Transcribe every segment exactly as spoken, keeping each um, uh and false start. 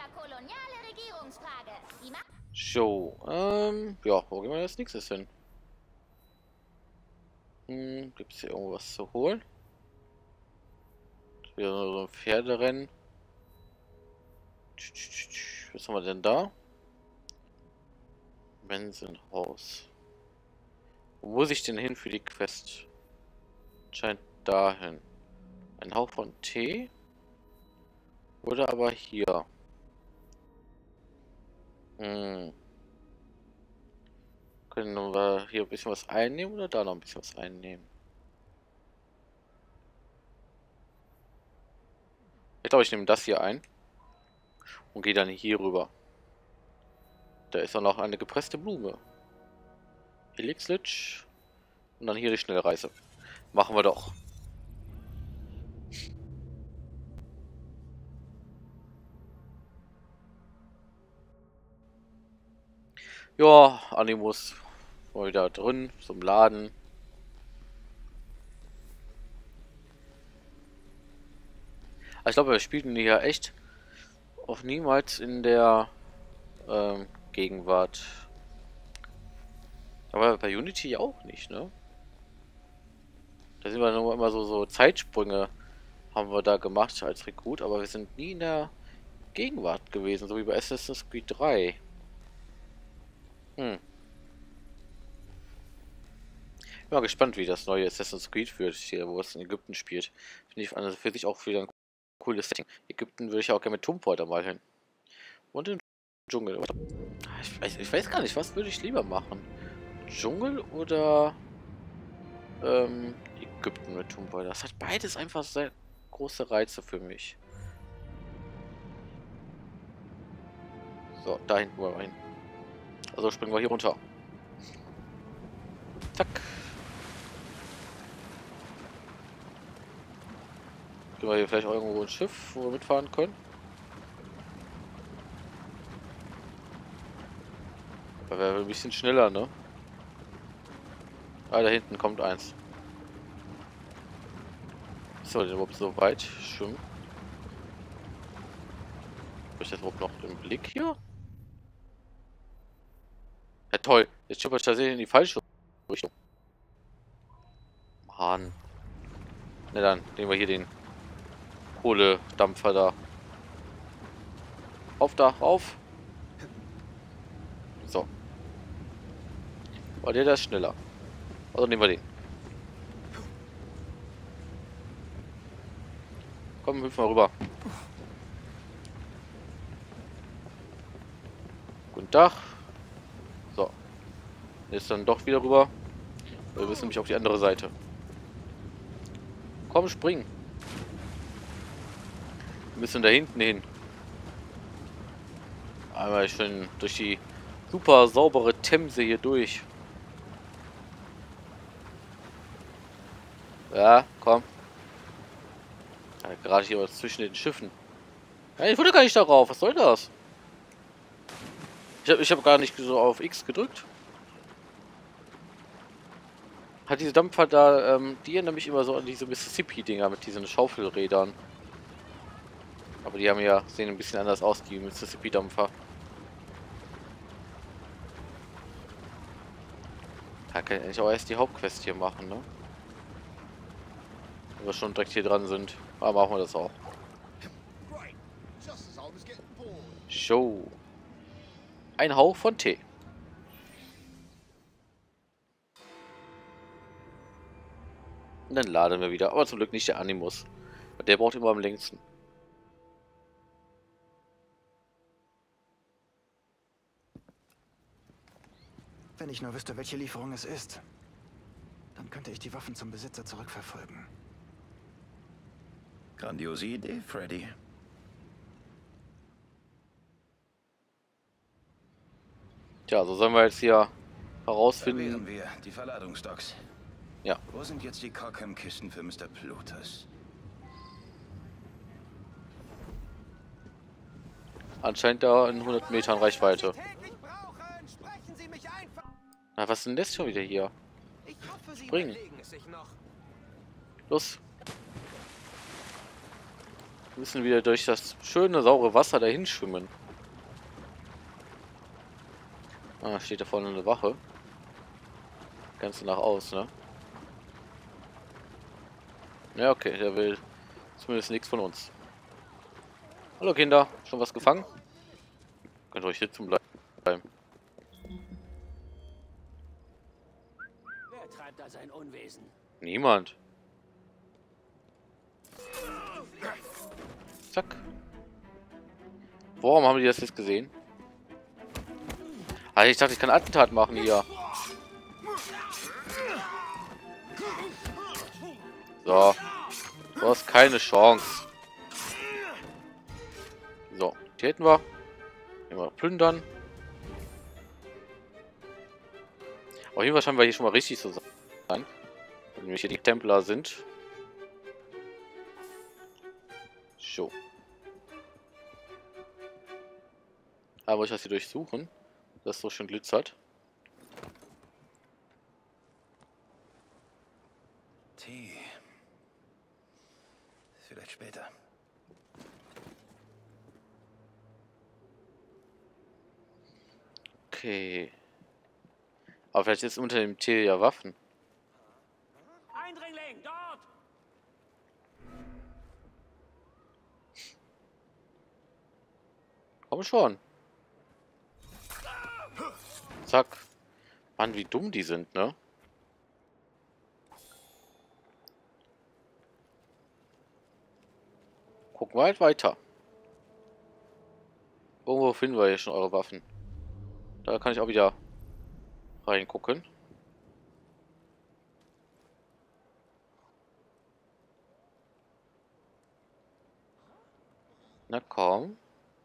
über koloniale Regierungsfrage. Die Ma So, ähm, ja, wo gehen wir als nächstes hin? Hm, gibt es hier irgendwas zu holen? Wieder so ein Pferderennen. Was haben wir denn da? Bensenhaus. Wo muss ich denn hin für die Quest? Scheint dahin. Ein Hauch von Tee? Oder aber hier. Hm. Können wir hier ein bisschen was einnehmen oder da noch ein bisschen was einnehmen? Ich glaube, ich nehme das hier ein. Und gehe dann hier rüber. Da ist auch noch eine gepresste Blume. Elixlitsch. Und dann hier die Schnellreise. Machen wir doch. Ja, Animus mal wieder drin zum Laden. Also ich glaube, wir spielten die ja echt auch niemals in der ähm, Gegenwart. Aber bei Unity auch nicht, ne? Da sind wir nur immer so, so Zeitsprünge haben wir da gemacht als Rekrut, aber wir sind nie in der Gegenwart gewesen, so wie bei Assassin's Creed drei. Hm. Bin mal gespannt, wie das neue Assassin's Creed wird, hier, wo es in Ägypten spielt. Finde ich also für sich auch wieder ein cooles Setting. Ägypten würde ich auch gerne mit Tomb Raider mal hin. Und im Dschungel. Ich weiß, ich weiß gar nicht, was würde ich lieber machen? Dschungel oder ähm, Ägypten mit Tomb Raider? Das hat beides einfach sehr große Reize für mich. So, da hinten wollen wir hin. Also springen wir hier runter. Zack. Kriegen wir hier vielleicht auch irgendwo ein Schiff, wo wir mitfahren können? Da wäre ein bisschen schneller, ne? Ah, da hinten kommt eins. Ist aber denn überhaupt so weit schwimmen? Habe ich das überhaupt noch im Blick hier? Ja toll, jetzt schippert ich tatsächlich in die falsche Richtung. Mann. Na dann, nehmen wir hier den Kohledampfer da. Auf da, auf. So. War der das schneller? Also nehmen wir den. Komm, hüpf mal rüber. Guten Tag. So. Jetzt dann doch wieder rüber. Wir müssen nämlich auf die andere Seite. Komm, spring. Wir müssen da hinten hin. Einmal schön durch die super saubere Themse hier durch. Ja, komm. Ja, gerade hier was zwischen den Schiffen. Ja, ich wollte gar nicht darauf. Was soll das? Ich habe ich hab gar nicht so auf X gedrückt. Hat diese Dampfer da, ähm, die erinnern mich immer so an diese Mississippi-Dinger mit diesen Schaufelrädern. Aber die haben ja, sehen ein bisschen anders aus, die Mississippi-Dampfer. Da kann ich auch erst die Hauptquest hier machen, ne? Wenn wir schon direkt hier dran sind. Aber machen wir das auch. Show. Ein Hauch von Tee. Und dann laden wir wieder. Aber zum Glück nicht der Animus. Der braucht immer am längsten. Wenn ich nur wüsste, welche Lieferung es ist, dann könnte ich die Waffen zum Besitzer zurückverfolgen. Grandiose Idee, Freddy. Tja, so sollen wir jetzt hier herausfinden. Da wären wir, die Verladungsdocks. Ja. Wo sind jetzt die Cockham-Kisten für Mister Plutus? Anscheinend da in hundert Metern Reichweite. Na, was ist denn das schon wieder hier? Springen. Los. Wir müssen wieder durch das schöne, saure Wasser dahin schwimmen. Ah, steht da vorne eine Wache. Ganz nach aus, ne? Ja, okay, der will zumindest nichts von uns. Hallo Kinder, schon was gefangen? Könnt ihr euch sitzen bleiben. Wer treibt da sein Unwesen? Niemand. Zack. Warum haben die das jetzt gesehen? Ah, ich dachte, ich kann Attentat machen hier. So. Du hast keine Chance. So, die hätten wir. Immer plündern. Auf jeden Fall scheinen wir hier schon mal richtig zu sein. Weil nämlich hier die Templer sind. So. Aber ich das hier durchsuchen. Das so schön glitzert. Tee. Vielleicht später. Okay. Aber vielleicht ist unter dem Tee ja Waffen. Eindringling, dort! Komm schon. Zack. Mann, wie dumm die sind, ne? Gucken wir halt weiter. Irgendwo finden wir hier schon eure Waffen. Da kann ich auch wieder reingucken. Na komm.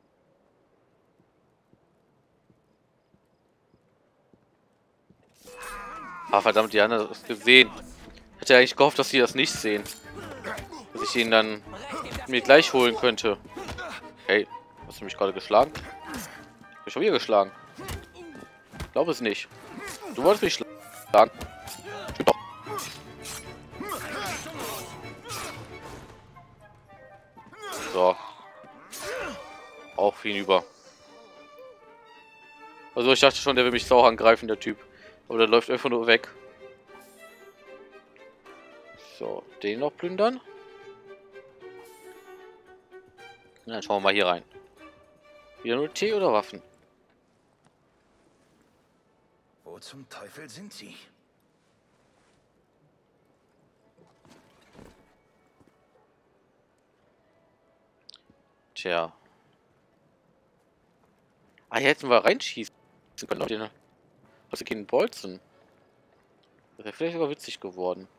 Ah, verdammt, die haben das gesehen. Ich hätte eigentlich gehofft, dass sie das nicht sehen. Dass ich ihn dann mir gleich holen könnte. Hey, hast du mich gerade geschlagen? Ich hab mich schon wieder geschlagen. Ich glaube es nicht. Du wolltest mich schlagen. So. Auch hinüber. Also ich dachte schon, der will mich sauer angreifen, der Typ. Aber der läuft einfach nur weg. So, den noch plündern. Na, dann schauen wir mal hier rein. Wieder nur Tee oder Waffen? Wo zum Teufel sind sie? Tja. Ah, hier hätten wir reinschießen können auf den, auf den Bolzen. Das wäre vielleicht sogar witzig geworden.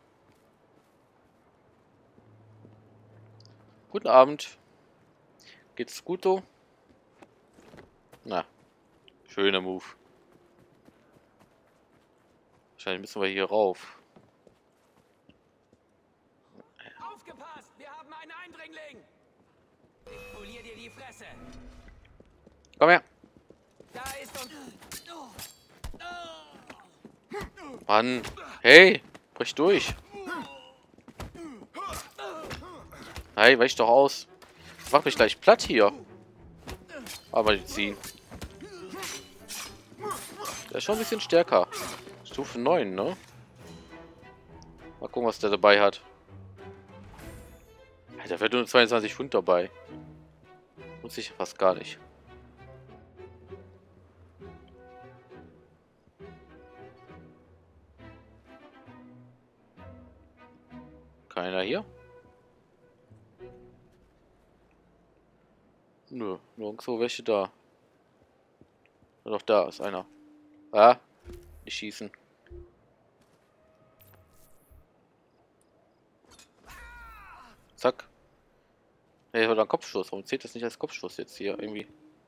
Guten Abend. Geht's gut so? Na, schöner Move. Wahrscheinlich müssen wir hier rauf. Aufgepasst! Wir haben einen Eindringling! Ich polier dir die Fresse! Komm her. Da ist uns... Mann. Hey, brich durch. Hey, weich doch aus. Mach mich gleich platt hier. Aber die ziehen. Der ist schon ein bisschen stärker. Stufe neun, ne? Mal gucken, was der dabei hat. Da wird nur zweiundzwanzig Pfund dabei. Muss ich fast gar nicht. Keiner hier? Nö, nirgendwo welche da. Doch, da ist einer. Ah, nicht schießen. Zack. Hey, das war ein Kopfschuss. Warum zählt das nicht als Kopfschuss jetzt hier irgendwie?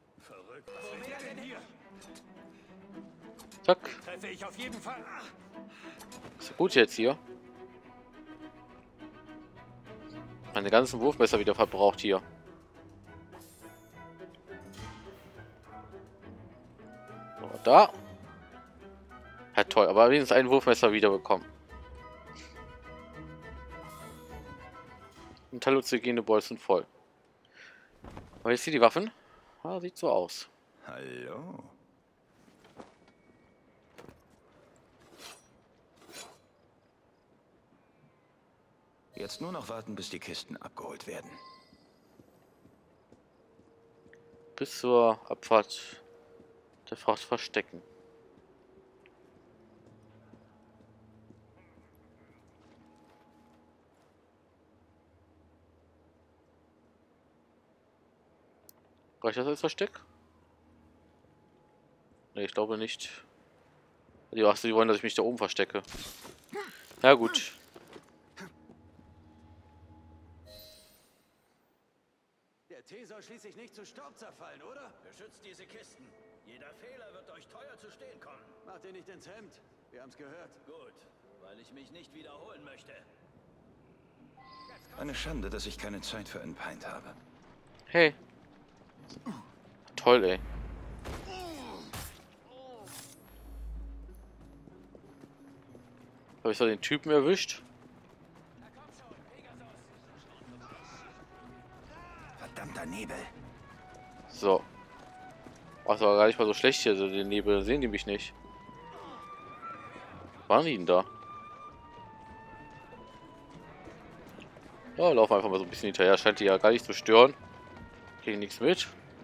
Zack. Treffe ich auf jeden Fall. Ist ja gut jetzt hier. Meine ganzen Wurfmesser wieder verbraucht hier. So, da. Ja, toll, aber wenigstens ein Wurfmesser wieder bekommen. Und halluzinogene Balls sind voll. Aber jetzt hier die Waffen. Ah, sieht so aus. Hallo? Jetzt nur noch warten, bis die Kisten abgeholt werden. Bis zur Abfahrt der Fracht verstecken. Reicht das als Versteck? Ne, ich glaube nicht. Die, ach, die wollen, dass ich mich da oben verstecke. Ja gut. Der Tee soll schließlich nicht zu Staub zerfallen, oder? Beschützt diese Kisten. Jeder Fehler wird euch teuer zu stehen kommen. Macht ihr nicht ins Hemd. Wir haben's gehört. Gut, weil ich mich nicht wiederholen möchte. Eine Schande, dass ich keine Zeit für einen Pint habe. Hey. Toll, ey. Habe ich so den Typen erwischt? Verdammter Nebel. So. Ach, das war gar nicht mal so schlecht hier, so den Nebel. Sehen die mich nicht. Waren die denn da? Ja, laufen einfach mal so ein bisschen hinterher. Scheint die ja gar nicht zu stören. Kriegen nichts mit.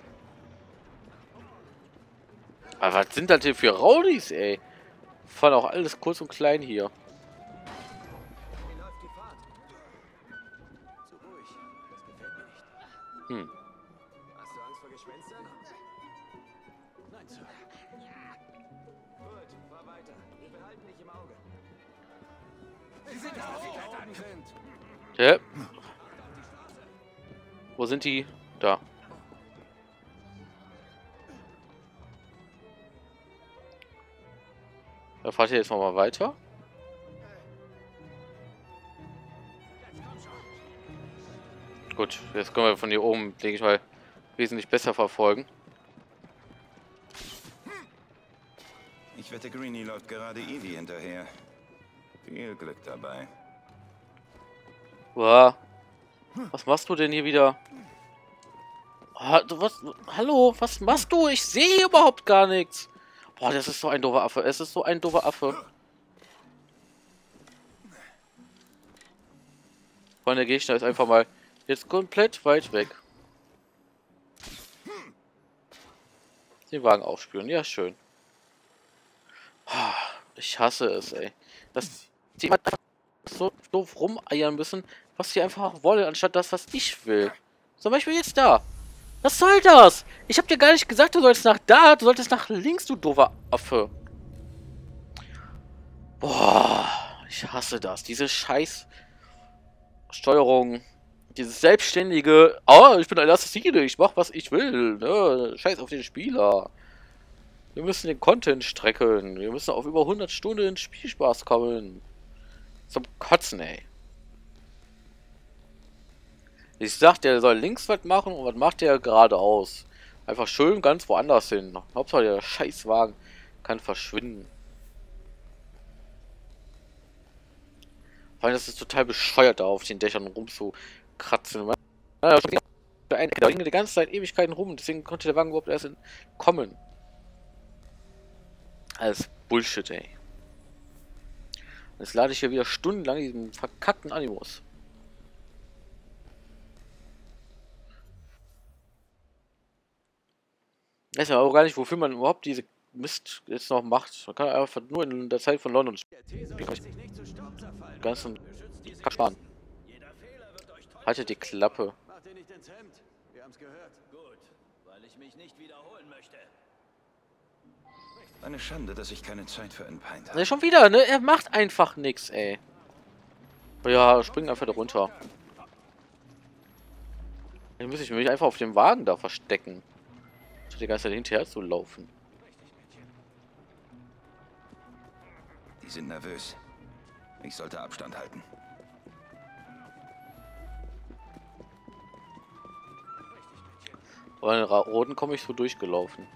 Aber was sind das denn für Rowdies, ey? Fahren auch alles kurz und klein hier. Wie läuft die Fahrt? Zu ruhig. Das gefällt mir nicht. Hm. Hast du Angst vor Gespenstern? Nein, Sir. Gut, fahr weiter. Wir behalten dich im Auge. Sie sind da oben sind. Ja. Wo sind die? Da. Da fahrt ihr jetzt noch mal weiter. Gut, jetzt können wir von hier oben, denke ich mal, wesentlich besser verfolgen. Ich wette, Greenie läuft gerade Evie hinterher. Viel Glück dabei. Boah. Was machst du denn hier wieder? Ah, du, was? Hallo, was machst du? Ich sehe überhaupt gar nichts. Boah, das ist so ein doofer Affe. Es ist so ein doofer Affe. Vor allem der Gegner ist einfach mal jetzt komplett weit weg. Den Wagen aufspüren. Ja, schön. Ich hasse es, ey. Dass die immer so doof rumeiern müssen, was sie einfach wollen, anstatt das, was ich will. Zum Beispiel jetzt da. Was soll das? Ich hab dir gar nicht gesagt, du sollst nach da, du solltest nach links, du doofer Affe. Boah, ich hasse das. Diese scheiß Steuerung, dieses selbstständige, oh, ich bin ein Assassine, ich mach, was ich will, ne? Scheiß auf den Spieler. Wir müssen den Content strecken. Wir müssen auf über hundert Stunden Spielspaß kommen. Zum Kotzen, ey. Ich sag, der soll links was machen und was macht der geradeaus? Einfach schön ganz woanders hin. Hauptsache der Scheißwagen kann verschwinden. Weil das ist total bescheuert, da auf den Dächern rumzukratzen. Da ging die ganze Zeit Ewigkeiten rum, deswegen konnte der Wagen überhaupt erst kommen. Alles Bullshit, ey. Jetzt lade ich hier wieder stundenlang diesen verkackten Animus. Ich weiß ja auch gar nicht, wofür man überhaupt diese Mist jetzt noch macht. Man kann einfach nur in der Zeit von London spielen. Die ganzen Kack sparen. Haltet die Klappe. Macht ihr nicht ins Hemd. Wir haben's gehört. Gut, weil ich mich nicht wiederholen möchte. Eine Schande, dass ich keine Zeit für einen Pint habe. Ne, schon wieder, ne? Er macht einfach nichts, ey. Oh ja, spring einfach da runter. Dann muss ich mich einfach auf dem Wagen da verstecken. Statt die ganze Zeit hinterher zu laufen. Die sind nervös. Ich sollte Abstand halten. Aber in Roten komme ich so durchgelaufen.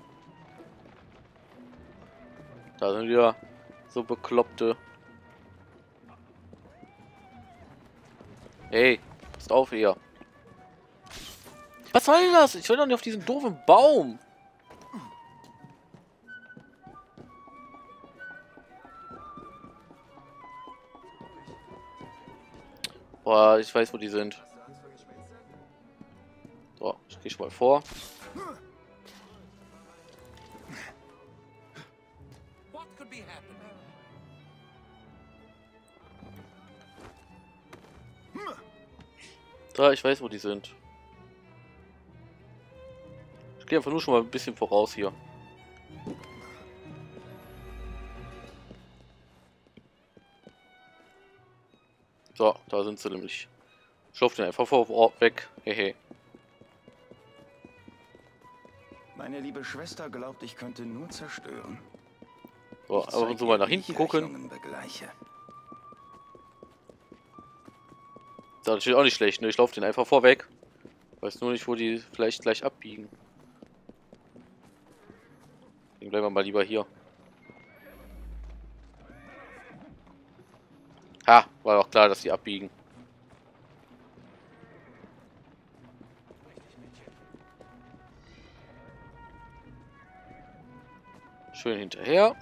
Da sind wieder so bekloppte. Hey, passt auf hier. Was soll das? Ich will doch nicht auf diesen doofen Baum. Boah, ich weiß, wo die sind. So, ich gehe schon mal vor. So, ich weiß, wo die sind. Ich gehe einfach nur schon mal ein bisschen voraus hier. So, da sind sie nämlich. Ich laufe den einfach vor Ort weg. Hehe. Meine liebe Schwester glaubt, ich könnte nur zerstören. So, Ich aber wenn zeig so mal ihr, nach wie hinten ich gucken. Rechnungen begleiche. Das ist natürlich auch nicht schlecht, ne? Ich laufe den einfach vorweg. Weiß nur nicht, wo die vielleicht gleich abbiegen. Dann bleiben wir mal lieber hier. Ha, war doch klar, dass die abbiegen. Schön hinterher.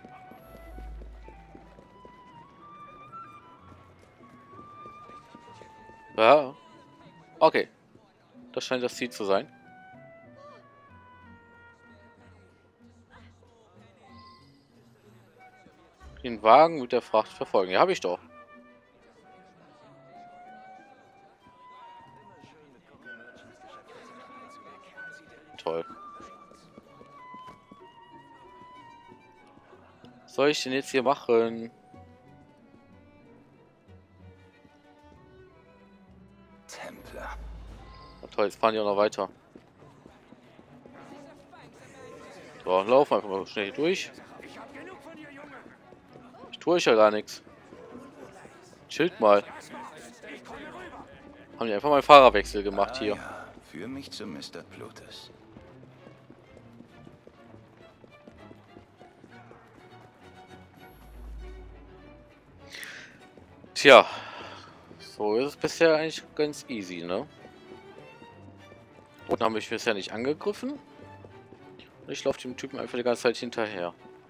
Ja. Okay. Das scheint das Ziel zu sein. Den Wagen mit der Fracht verfolgen. Ja, habe ich doch. Toll. Was soll ich denn jetzt hier machen? Templer. Na toll, jetzt fahren die auch noch weiter. So, laufen einfach mal schnell hier durch. Ich tue euch ja gar nichts. Chillt mal. Haben die einfach mal einen Fahrerwechsel gemacht Ah, hier. Ja, für mich zu Mister Plutus. Tja. So ist es bisher eigentlich ganz easy, ne? Und haben mich bisher nicht angegriffen. Und ich laufe dem Typen einfach die ganze Zeit hinterher.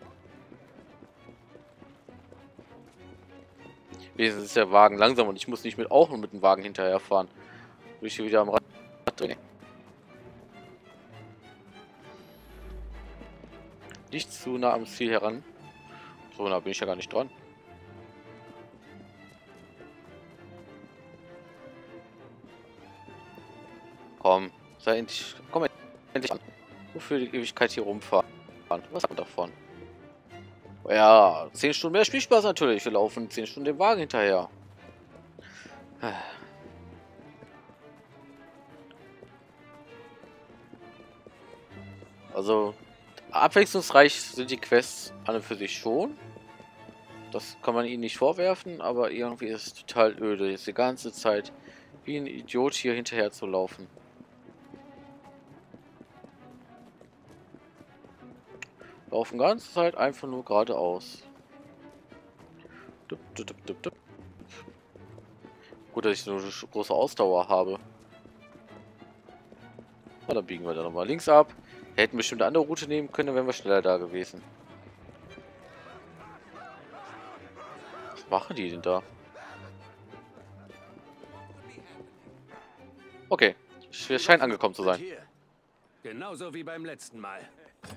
Wenigstens ist der Wagen langsam und ich muss nicht mit auch nur mit dem Wagen hinterherfahren. Wo ich hier wieder am Rad drehen. Nicht zu nah am Ziel heran. So, da bin ich ja gar nicht dran. Komm, sei endlich. Komm endlich an. Wofür die Ewigkeit hier rumfahren? Was hat man davon? Ja, zehn Stunden mehr Spielspaß natürlich. Wir laufen zehn Stunden dem Wagen hinterher. Also, abwechslungsreich sind die Quests an und für sich schon. Das kann man ihnen nicht vorwerfen, aber irgendwie ist es total öde, jetzt die ganze Zeit wie ein Idiot hier hinterher zu laufen. Laufen ganze Zeit einfach nur geradeaus. Dup, dup, dup, dup, dup. Gut, dass ich so eine große Ausdauer habe. Na, dann biegen wir da nochmal links ab. Wir hätten bestimmt eine andere Route nehmen können, dann wären wir schneller da gewesen. Was machen die denn da? Okay, wir scheinen angekommen zu sein. Hier. Genauso wie beim letzten Mal.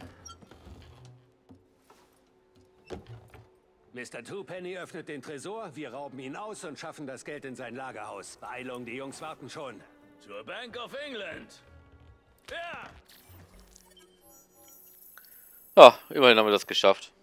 Mister Twopenny öffnet den Tresor, wir rauben ihn aus und schaffen das Geld in sein Lagerhaus. Beeilung, die Jungs warten schon. Zur Bank of England. Ja! Ja, immerhin haben wir das geschafft.